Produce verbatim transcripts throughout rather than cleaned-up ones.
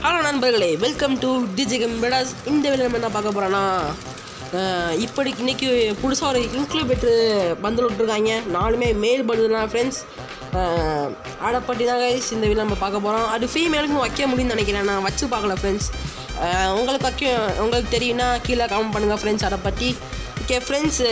Hello நண்பர்களே, welcome to DJ game பெடாஸ். இந்த வேலை நம்ம என்ன பார்க்க போகிறோன்னா, இப்படி இன்றைக்கி புதுசாக ஒரு இன்க்ளூபேட்ரு பண்டில் விட்ருக்காங்க. நாலுமே மேல் பண்டில் தான் ஃப்ரெண்ட்ஸ். அதை பற்றி தான் கைஸ் இந்த வீடியோ நம்ம பார்க்க போகிறோம். அது ஃபீமேலுக்கும் வைக்க முடியும்னு நினைக்கிறேன். நான் வச்சு பார்க்கல ஃப்ரெண்ட்ஸ். உங்களுக்கு வைக்க உங்களுக்கு தெரியும்னா கீழே கமெண்ட் பண்ணுங்கள் ஃப்ரெண்ட்ஸ் அதை பற்றி. ஓகே ஃப்ரெண்ட்ஸ்,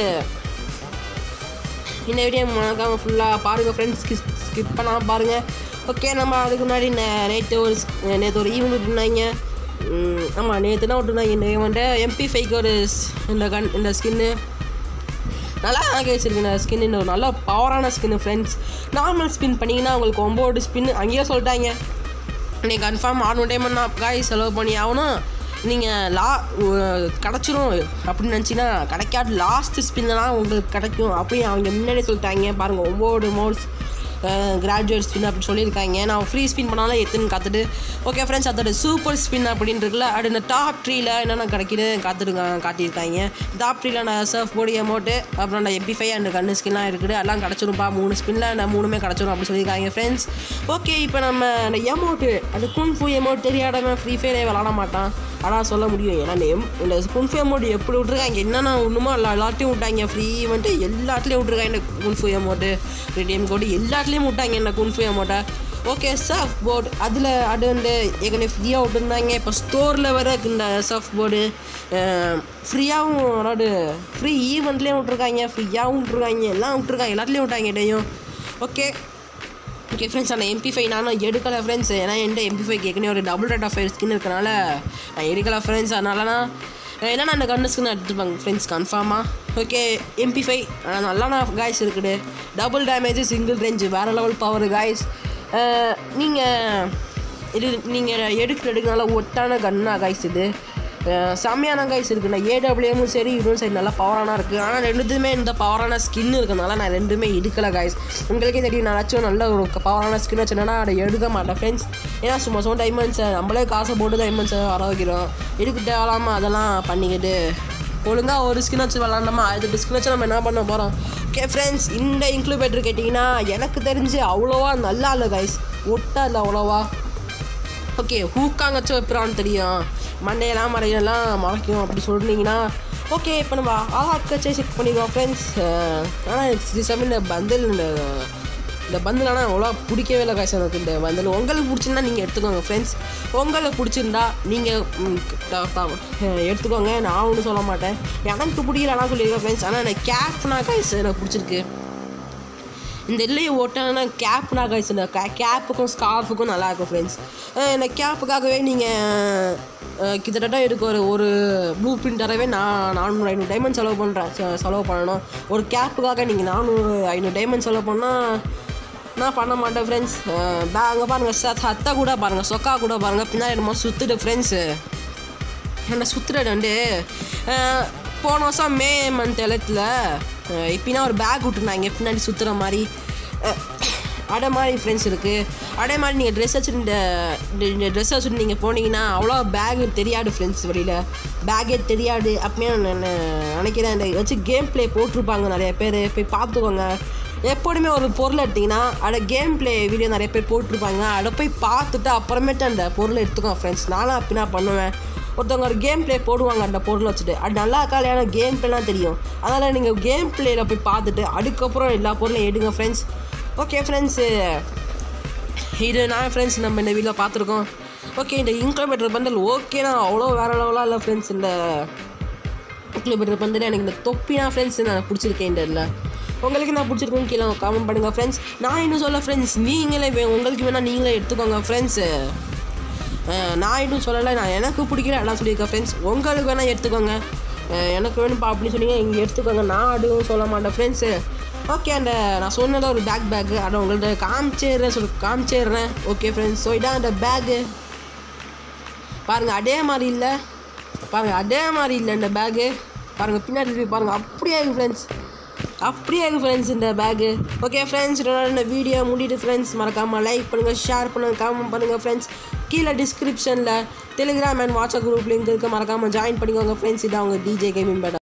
இந்த வீடியோ மறக்காமல் ஃபுல்லாக பாருங்கள் ஃப்ரெண்ட்ஸ். ஸ்கிப் ஸ்கிப் பண்ணாமல் பாருங்கள். ஓகே, நம்ம அதுக்கு முன்னாடி நே நேற்று ஒரு நேற்று ஒரு ஈவெண்ட் விட்டுருந்தாங்க. ஆமாம், நேற்று தான் விட்டுருந்தாங்க இந்த ஈவெண்ட்டை. எம்பி ஃபைவ்க்கு ஒரு இந்த கன் இந்த ஸ்கின்னு நல்லா கேச்சிருக்கு. இந்த ஸ்கின் இந்த ஒரு நல்ல பவரான ஸ்கின்னு ஃப்ரெண்ட்ஸ். நார்மல் ஸ்பின் பண்ணிங்கன்னா உங்களுக்கு ஒம்பது ஸ்பின் அங்கேயே சொல்லிட்டாங்க. நீங்கள் கன்ஃபார்ம் ஆறு டைம் நான் காய் செலவு பண்ணி ஆகணும். நீங்கள் லா கிடச்சிரும் அப்படின்னு நினச்சிங்கன்னா கிடைக்காது. லாஸ்ட்டு ஸ்பின்லாம் உங்களுக்கு கிடைக்கும் அப்படின்னு அவங்க முன்னாடியே சொல்லிட்டாங்க. பாருங்கள், ஒம்பது மோட்ஸ் கிராஜுவேட் ஸ்பின் அப்படின்னு சொல்லியிருக்காங்க. நான் ஃப்ரீ ஸ்பின் பண்ணாலும் எத்துன்னு காத்துட்டு. ஓகே ஃப்ரெண்ட்ஸ், அதோட சூப்பர் ஸ்பின் அப்படின்னு இருக்குல்ல, அது இந்த டாப் த்ரீல என்னென்ன கிடைக்கிது காத்துட்டு காட்டியிருக்காங்க. டாப் த்ரீல நான் சர்ஃப் போர்டு எமௌண்ட்டு, அப்புறம் நான் எம்பி ஃபைவ் அண்ட் கன்னு ஸ்கின்லாம் இருக்குது. அதெல்லாம் கிடச்சிருப்பா. மூணு ஸ்பின்னில் நான் மூணுமே கிடச்சிரும் அப்படின்னு சொல்லியிருக்காங்க ஃப்ரெண்ட்ஸ். ஓகே, இப்போ நம்ம இந்த எமௌண்ட்டு அது குன்ஃபு எமௌண்ட் தெரியாதவன் ஃப்ரீ ஃபயரே விளாட மாட்டான். ஆனால் சொல்ல முடியும். ஏன்னா எம் இந்த குன்ஃபு எமௌண்ட் எப்படி விட்ருக்காங்க, என்னென்ன ஒன்றுமோ எல்லா எல்லாத்தையும் விட்டாங்க. ஃப்ரீ வந்துட்டு எல்லாத்துலேயும் விட்ருக்காங்க. இந்த குன்ஃபு எமௌண்ட்டு ரெடியம் கோடு எல்லாத்துலேயும் விட்டாங்க இந்த குன்ஃபு எமௌண்ட்டை. ஓகே, சர்ஃப் போர்டு அதில் அது வந்து ஏற்கனவே ஃப்ரீயாக விட்டுருந்தாங்க. இப்போ ஸ்டோரில் வர இந்த சர்ஃப் போர்டு ஃப்ரீயாகவும், அதாவது ஃப்ரீ ஈவெண்ட்லேயும் விட்ருக்காங்க, ஃப்ரீயாகவும் விட்ருக்காங்க, எல்லாம் விட்ருக்காங்க, எல்லாத்துலேயும் விட்டாங்க இடையும். ஓகே ஓகே ஃப்ரெண்ட்ஸ், அந்த எம்பி ஃபைவ் நானும் எடுக்கலை ஃப்ரெண்ட்ஸ். ஏன்னா என்கிட்ட எம்பி ஃபைவ் கேட்கணும் ஒரு double rate of five skin இருக்கனால நான் எடுக்கலை ஃப்ரெண்ட்ஸ். அதனாலனா என்னன்னா அந்த கன்னு ஸ்கின் எடுத்துப்பாங்க ஃப்ரெண்ட்ஸ் கன்ஃபார்மாக. ஓகே, எம்பி ஃபைவ் நல்லா நான் காய்ஸ் இருக்குது. டபுள் டேமேஜ், சிங்கிள் ரேஞ்சு, வேறு லெவல் பவர் காய்ஸ். நீங்கள் இது நீங்கள் எடுக்கிற எடுக்கிறனால ஒட்டான கன்னா காய்ஸ். இது செம்மையான காய்ஸ் இருக்குண்ணா. ஏடபிள்யூஎம்மும் சரி இதுவும் சரி நல்லா பவரான இருக்குது. ஆனால் ரெண்டுத்துமே இந்த பவரான ஸ்கின் இருக்கிறதுனால நான் ரெண்டுமே எடுக்கலை காய்ஸ். உங்களுக்கே தெரியும், நான் வச்சும் நல்ல ஒரு பவரான ஸ்கின் வச்சுன்னா அதை எடுக்க மாட்டேன் ஃப்ரெண்ட்ஸ். ஏன்னா சும்மா சும்மா டைமண்ட்ஸை நம்மளே காசை போட்டு டைமண்ட்ஸை வர வைக்கிறோம். எடுக்க தேவலாமல் அதெல்லாம் பண்ணிக்கிட்டு ஒழுங்காக ஒரு ஸ்கின் வச்சு விளாண்டோமா, அது ஸ்கின் வச்சு நம்ம என்ன பண்ண போகிறோம். ஓகே ஃப்ரெண்ட்ஸ், இந்த இன்க்ளூபேட்டர் கேட்டிங்கன்னா எனக்கு தெரிஞ்சு அவ்வளோவா நல்லா இல்லை காய்ஸ். ஒட்டா இல்லை அவ்வளோவா. ஓகே, ஹூக்காங்க வச்சு வைப்பிறான்னு தெரியும், மண்டையெல்லாம் மறையெல்லாம் மறைக்கும் அப்படி சொல்லிங்கன்னா ஓகே. இப்போ நம்ம ஆளாக்கச்சே செக் பண்ணிடுவோம் ஃப்ரெண்ட்ஸ். ஆனால் சில சமயம் இந்த பந்தில் இந்த இந்த பந்தில் ஆனால் அவ்வளோ பிடிக்கவே இல்லை காய்ச்சி எனக்கு இந்த பந்தில். உங்களுக்கு பிடிச்சிருந்தா நீங்கள் எடுத்துக்கோங்க ஃப்ரெண்ட்ஸ். உங்களுக்கு பிடிச்சிருந்தா நீங்கள் எடுத்துக்கோங்க. நான் ஒன்றும் சொல்ல மாட்டேன். எனக்கு பிடிக்கலன்னா சொல்லியிருக்கேன் ஃப்ரெண்ட்ஸ். ஆனால் எனக்கு கேப்னா காய்ஸ் எனக்கு பிடிச்சிருக்கு. இந்த இல்லையே ஓட்டானா கேப்னா காய்ஸ். இந்த கே கேப்புக்கும் ஸ்கார்ஃபுக்கும் நல்லாயிருக்கும் ஃப்ரெண்ட்ஸ். இந்த கேப்புக்காகவே நீங்கள் கிட்டத்தட்ட எடுக்க ஒரு ஒரு ப்ளூ பிரிண்டராகவே நான் நானூறு ஐநூறு டைமண்ட் செலவு பண்ணுறேன் செலவு பண்ணணும். ஒரு கேப்புக்காக நீங்கள் நானூறு ஐநூறு டைமண்ட் செலவு பண்ணால் நான் பண்ண மாட்டேன் ஃப்ரெண்ட்ஸ். பே அங்கே பாருங்கள், சத் ஹத்தை கூட பாருங்கள், சொக்கா கூட பாருங்கள், பின்னாடி என்னமோ சுற்றுட்டு ஃப்ரெண்ட்ஸு. என்ன சுற்றுறது வந்து போன வருஷம் மே மந்த் எழுத்துல இப்போனா ஒரு பேக் விட்டுருந்தாங்க பின்னாடி சுற்றுற மாதிரி. அதே மாதிரி ஃப்ரெண்ட்ஸ் இருக்குது. அதே மாதிரி நீங்கள் ட்ரெஸ் வச்சுட்டு இந்த ட்ரெஸ் வச்சுட்டு நீங்கள் போனீங்கன்னா அவ்வளோ பேகு தெரியாது ஃப்ரெண்ட்ஸ். வெளியில் பேக்கே தெரியாது. அப்பயே நான் நினைக்கிறேன் இந்த வச்சு கேம் ப்ளே போட்டிருப்பாங்க நிறைய பேர், போய் பார்த்துக்கோங்க. எப்போதுமே ஒரு பொருள் எடுத்திங்கன்னா அதை கேம் ப்ளே வீடியோ நிறைய பேர் போட்டிருப்பாங்க. அதை போய் பார்த்துட்டு அப்புறமேட்டு அந்த பொருளை எடுத்துக்கோங்க ஃப்ரெண்ட்ஸ். நானும் அப்படின்னா பண்ணுவேன். ஒருத்தவங்க ஒரு கேம் ப்ளே போடுவாங்க அந்த பொருளை வச்சுட்டு, அது நல்லா இருக்காலையான கேம் ப்ளேலாம் தெரியும். அதனால் நீங்கள் கேம் ப்ளேயில் போய் பார்த்துட்டு அதுக்கப்புறம் எல்லா பொருளையும் எடுங்க ஃப்ரெண்ட்ஸ். ஓகே ஃப்ரெண்ட்ஸு, இது நான் ஃப்ரெண்ட்ஸ் நம்ம இந்த வீடியோவில் பார்த்துருக்கோம். ஓகே, இந்த இன்க்ளூபேட்டர் பண்டல் ஓகேண்ணா அவ்வளோ வேறு லெவலாக இல்லை ஃப்ரெண்ட்ஸ். இந்த இன்க்ளூபேட்டர் பண்டல் எனக்கு இந்த தொப்பினா ஃப்ரெண்ட்ஸ் நான் பிடிச்சிருக்கேன். இந்த இதில் உங்களுக்கு நான் பிடிச்சிருக்கேன்னு கீழே கமெண்ட் பண்ணுங்கள் ஃப்ரெண்ட்ஸ். நான் இன்னும் சொல்ல ஃப்ரெண்ட்ஸ், நீங்களே உங்களுக்கு வேணால் நீங்களே எடுத்துக்கோங்க ஃப்ரெண்ட்ஸு. நான் இன்னும் சொல்லலை, நான் எனக்கு பிடிக்கல எல்லாம் சொல்லியிருக்கேன் ஃப்ரெண்ட்ஸ். உங்களுக்கு வேணால் எடுத்துக்கோங்க. எனக்கு வேணும்ப்பா அப்படின்னு சொன்னீங்க இங்கே எடுத்துக்கோங்க. நான் அதுவும் சொல்ல மாட்டேன் ஃப்ரெண்ட்ஸு. ஓகே, அந்த நான் சொன்னதை ஒரு பேக் பேக்கு அதை உங்கள்கிட்ட காமிச்சிடுறேன் சொல்லி காமிச்சிடுறேன். ஓகே ஃப்ரெண்ட்ஸ், ஸோ இதான் அந்த பேக்கு பாருங்கள். அதே மாதிரி இல்லை பாருங்கள், அதே மாதிரி இல்லை இந்த பேக்கு பாருங்கள். பின்னாடி போய் பாருங்கள், அப்படியே இருக்குது ஃப்ரெண்ட்ஸ், அப்படியே இருக்குது ஃப்ரெண்ட்ஸ் இந்த பேக்கு. ஓகே ஃப்ரெண்ட்ஸ், இந்த வீடியோ முடிட்டு ஃப்ரெண்ட்ஸ் மறக்காமல் லைக் பண்ணுங்கள், ஷேர் பண்ணுங்கள், கமெண்ட் பண்ணுங்கள் ஃப்ரெண்ட்ஸ். கீழே டிஸ்கிரிப்ஷனில் Telegram and WhatsApp group link இருக்குது, மறக்காமல் ஜாயின் பண்ணிக்கோங்க ஃப்ரெண்ட்ஸ். இதான் அவங்க டிஜே கேமிங் பெடாஸ்.